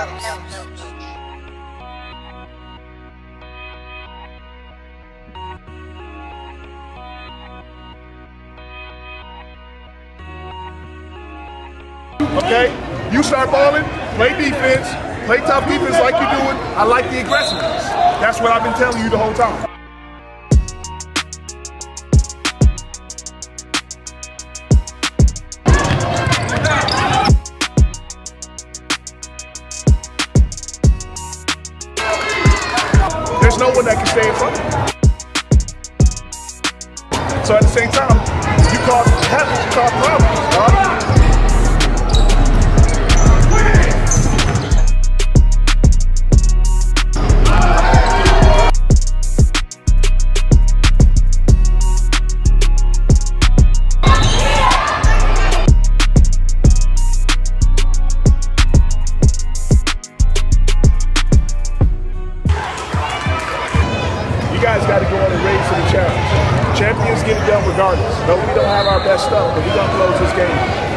Okay? You start balling, play defense, play tough defense like you're doing. I like the aggressiveness. That's what I've been telling you the whole time. There's no one that can stay in front of you. So at the same time, you cause havoc, you cause problems, right? You guys got to go on and raise to the challenge. Champions get it done regardless. No, we don't have our best stuff, but we're going to close this game.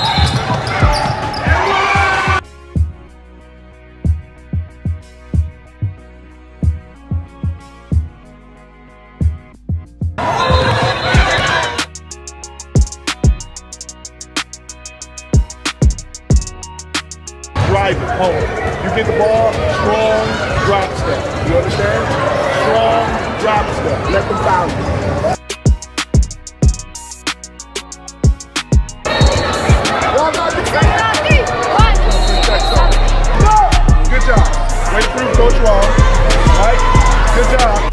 Drive it home. You get the ball, strong drop step. You understand? Strong drop step. Let them foul you. Good job. Way to prove Coach wrong. Right? Good job.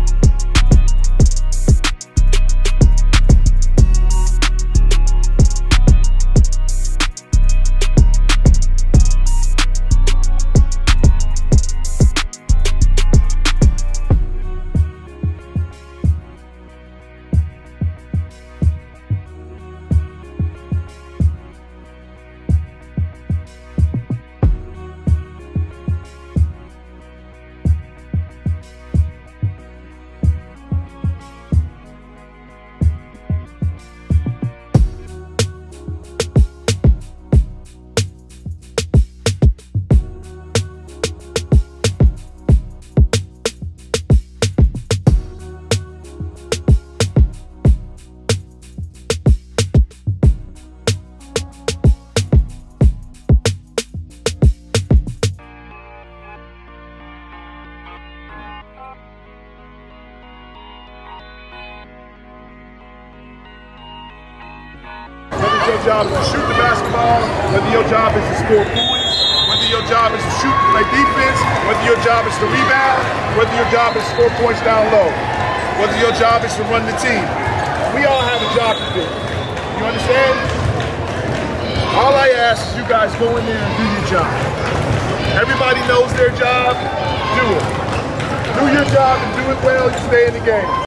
Whether your job is to shoot the basketball, whether your job is to score points, whether your job is to shoot and play defense, whether your job is to rebound, whether your job is to score points down low, whether your job is to run the team. We all have a job to do. You understand? All I ask is you guys go in there and do your job. Everybody knows their job, do it. Do your job and do it well, you stay in the game.